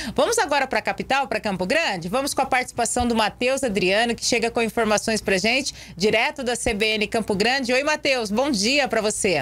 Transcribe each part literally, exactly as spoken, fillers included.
Vamos agora para a capital, para Campo Grande? Vamos com a participação do Matheus Adriano, que chega com informações para gente, direto da C B N Campo Grande. Oi, Matheus, bom dia para você.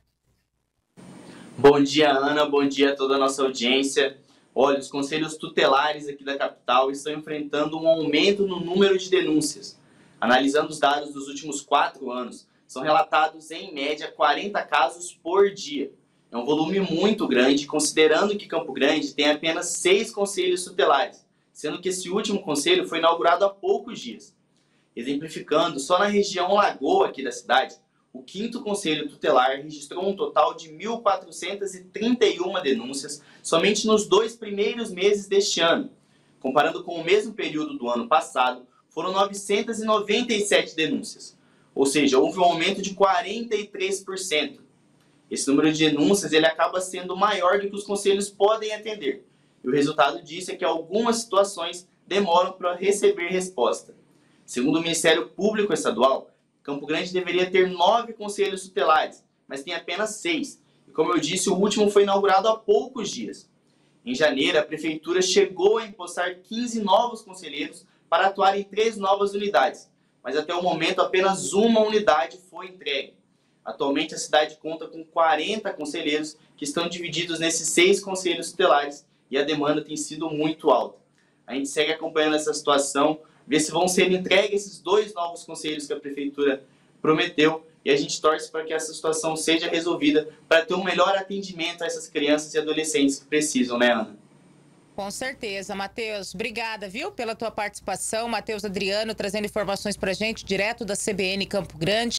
Bom dia, Ana, bom dia a toda a nossa audiência. Olha, os conselhos tutelares aqui da capital estão enfrentando um aumento no número de denúncias. Analisando os dados dos últimos quatro anos, são relatados em média quarenta casos por dia. É um volume muito grande, considerando que Campo Grande tem apenas seis conselhos tutelares, sendo que esse último conselho foi inaugurado há poucos dias. Exemplificando, só na região Lagoa aqui da cidade, o quinto conselho tutelar registrou um total de mil quatrocentas e trinta e uma denúncias somente nos dois primeiros meses deste ano. Comparando com o mesmo período do ano passado, foram novecentas e noventa e sete denúncias, ou seja, houve um aumento de quarenta e três por cento. Esse número de denúncias ele acaba sendo maior do que os conselhos podem atender. E o resultado disso é que algumas situações demoram para receber resposta. Segundo o Ministério Público Estadual, Campo Grande deveria ter nove conselhos tutelares, mas tem apenas seis. E como eu disse, o último foi inaugurado há poucos dias. Em janeiro, a Prefeitura chegou a empossar quinze novos conselheiros para atuar em três novas unidades, mas até o momento apenas uma unidade foi entregue. Atualmente a cidade conta com quarenta conselheiros que estão divididos nesses seis conselhos tutelares e a demanda tem sido muito alta. A gente segue acompanhando essa situação, ver se vão ser entregues esses dois novos conselhos que a Prefeitura prometeu e a gente torce para que essa situação seja resolvida para ter um melhor atendimento a essas crianças e adolescentes que precisam, né, Ana? Com certeza, Matheus. Obrigada, viu, pela tua participação. Matheus Adriano trazendo informações para a gente direto da C B N Campo Grande.